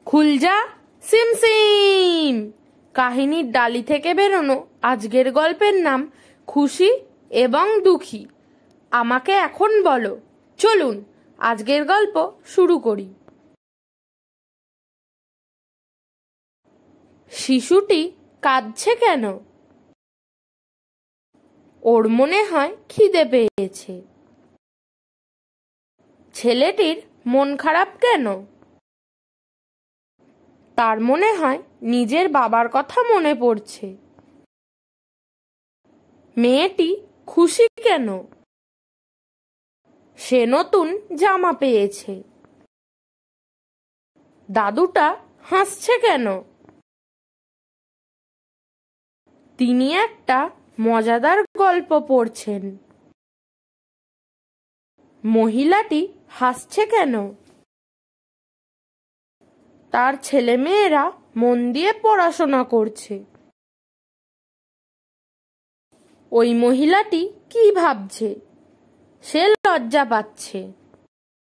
খুলজা সিমসিম। কাহিনীর ডালি থেকে বেরোনো আজকের গল্পের নাম খুশি এবং দুঃখী। আমাকে এখন বলো, চলুন আজকের গল্প শুরু করি। শিশুটি কাঁদছে কেন? ওর মনে হয় খিদে পেয়েছে। ছেলেটির মন খারাপ কেন? তার মনে হয় নিজের বাবার কথা মনে পড়ছে। মেয়েটি খুশি কেন? সে নতুন জামা পেয়েছে। দাদুটা হাসছে কেন? তিনি একটা মজাদার গল্প পড়ছেন। মহিলাটি হাসছে কেন? তার ছেলেমেয়েরা মন দিয়ে পড়াশোনা করছে। ওই মহিলাটি কি ভাবছে? সে লজ্জা পাচ্ছে।